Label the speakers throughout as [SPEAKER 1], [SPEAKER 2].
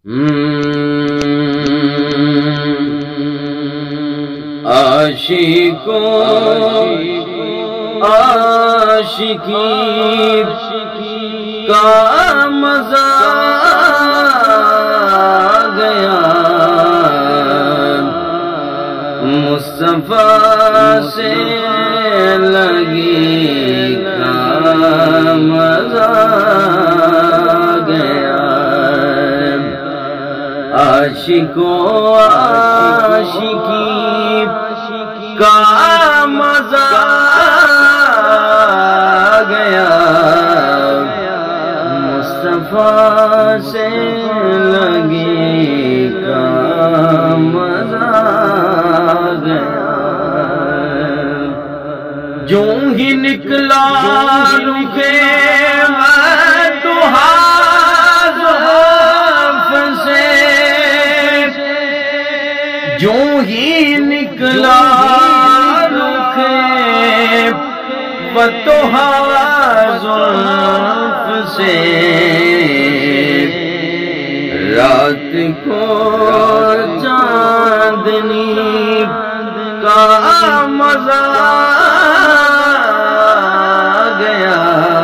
[SPEAKER 1] عاشقوں عاشقی کا مزہ گیا، مصطفیٰ سے لگی کا مزہ گیا، عاشقوں عاشقی کا مزہ گیا، مصطفیٰ سے لگی کا مزہ گیا، جو ہی نکلا رکے میں تو سے، جو ہی نکلا رکے بتوہا زلف سے، رات کو چاندنی کا مزہ گیا،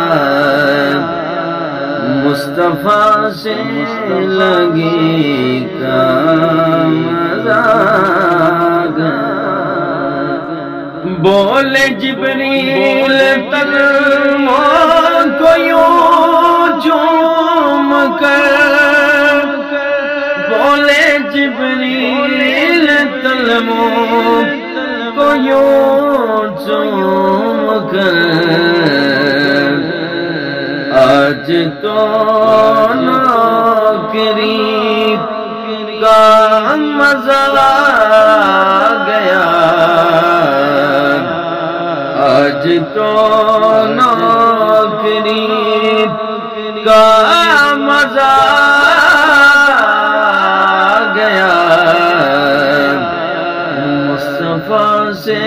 [SPEAKER 1] مصطفیٰ سے لگی کا مزہ گیا، بولے جبریل کلموں کو یوں چوم کر، بولے جبریل کلموں کو یوں چوم کر، آج تو نوکری کا مزہ گیا، آج تو نوکری کا مزہ گیا، مصطفیٰ سے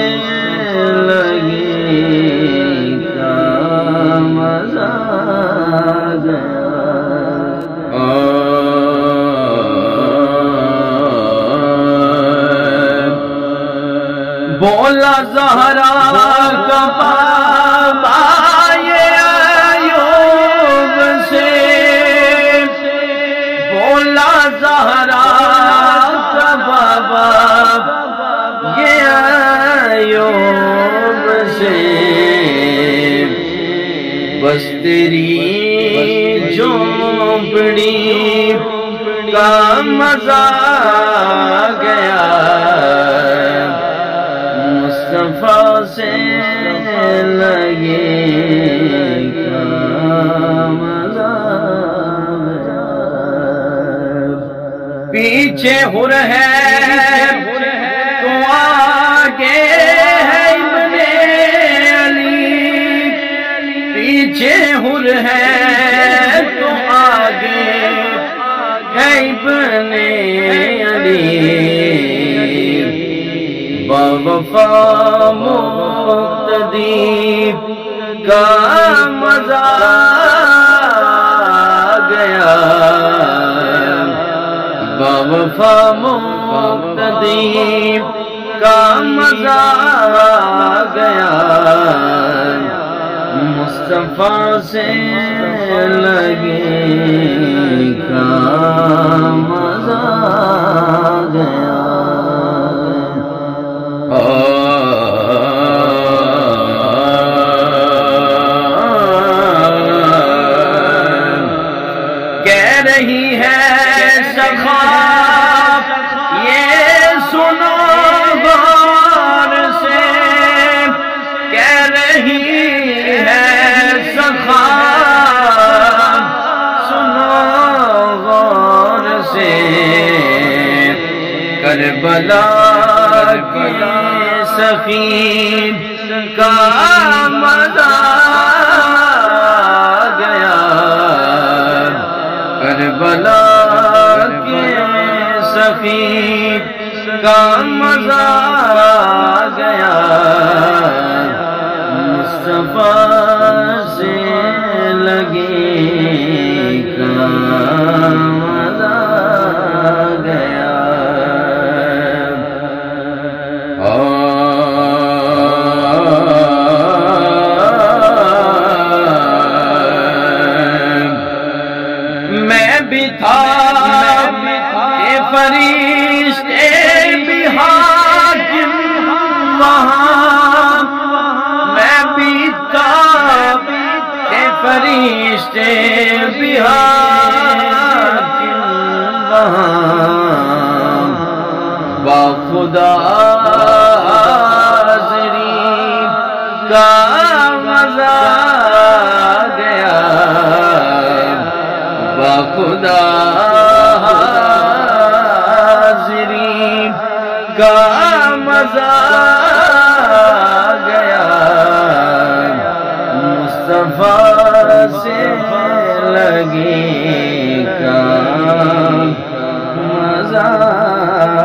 [SPEAKER 1] لگی کا مزہ گیا، بولا زہرا کا بابا یہ ایوب سے، بولا زہرا کا بابا یہ ایوب سے، بس تیری جھونپڑی کا مزہ گیا، مصطفیٰ سے لگے کا مزہ گیا، پیچھے حر ہے تو آگے ہے ابن علی، پیچھے حر ہے تو آگے ہے ابن علی، وفا مقتدی کا مزہ گیا، وفا مقتدی کا مزہ گیا، مصطفیٰ سے لگے کا مزہ گیا، کہہ رہی ہے سخا یہ سنو غور سے، کہہ رہی ہے سخا سنو غور سے، کربلا کے سخی کا مزہ گیا، کربلا کے سخی کا مزہ گیا، مصطفیٰ سے لگے کا مزہ فرشتے بھی حاکم وہاں با خدا حاضری کا مزہ گیا با خدا حاضری کا مزہ گیا مصطفیٰ سے لگی کا مزہ